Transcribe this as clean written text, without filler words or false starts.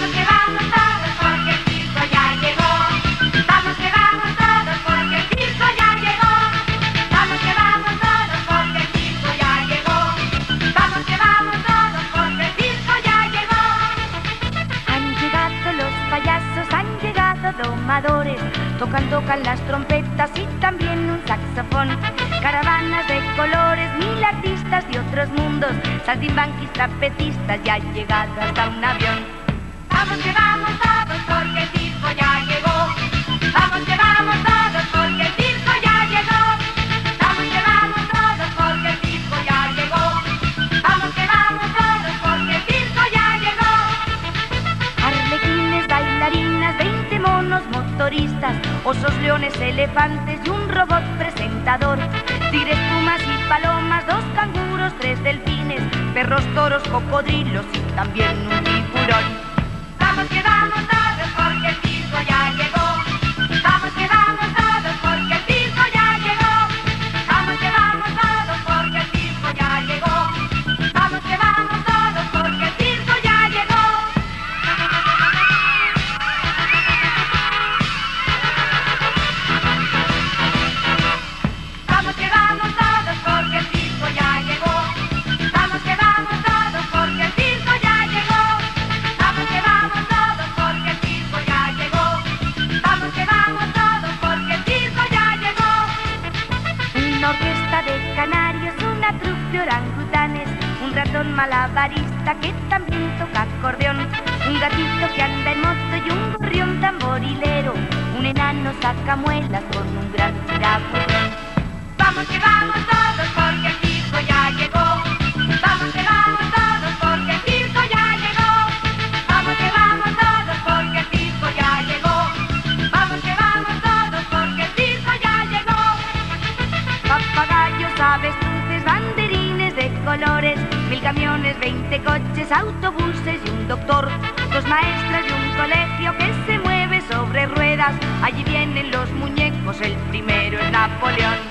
vamos todos porque el circo ya llegó. Vamos que vamos todos porque el circo ya llegó. Vamos que vamos todos porque el circo ya llegó. Vamos que vamos todos porque el circo ya llegó. Han llegado los payasos, han llegado domadores. Tocan las trompetas y también un saxofón. Caravanas de colores, mil artistas de otros mundos. Saltimbanquis, trapecistas, ya ha llegado hasta un avión. Vamos que vamos todos porque el circo ya llegó. Vamos que vamos todos porque el circo ya llegó. Vamos que vamos todos porque el circo ya llegó. Vamos que vamos todos porque el circo ya llegó. Arlequines, bailarinas, 20 monos motoristas, osos, leones, elefantes y un robot presentador. Tigres, pumas y palomas, 2 canguros, 3 delfines, perros, toros, cocodrilos y también un tiburón. Vamos que vamos todos porque el circo ya llegó. Vamos que vamos todos porque el circo ya llegó. Vamos que vamos todos porque el circo ya llegó. Vamos que vamos todos porque el circo ya llegó. Vamos que vamos todos porque el circo ya llegó. Vamos que vamos todos porque el circo ya llegó. Vamos que vamos todos porque el circo ya llegó. Vamos que vamos todos porque el circo ya llegó. Una orquesta de canarios, una troupe de orangutanes, un ratón malabarista que también toca acordeón, un gatito que anda en moto y un gorrión tamborilero, un enano sacamuelas con un gran tirabuzón. Vamos que vamos todos porque el circo ya llegó. Vamos que vamos todos porque el circo ya llegó. Vamos que vamos todos porque el circo ya llegó. Vamos que vamos todos porque el circo ya llegó. Papagayos, avestruces, banderines de colores, 1000 camiones, 20 coches, autobuses y un doctor, 2 maestras y un colegio que se mueve sobre ruedas. Allí vienen los muñecos, el primero es Napoleón.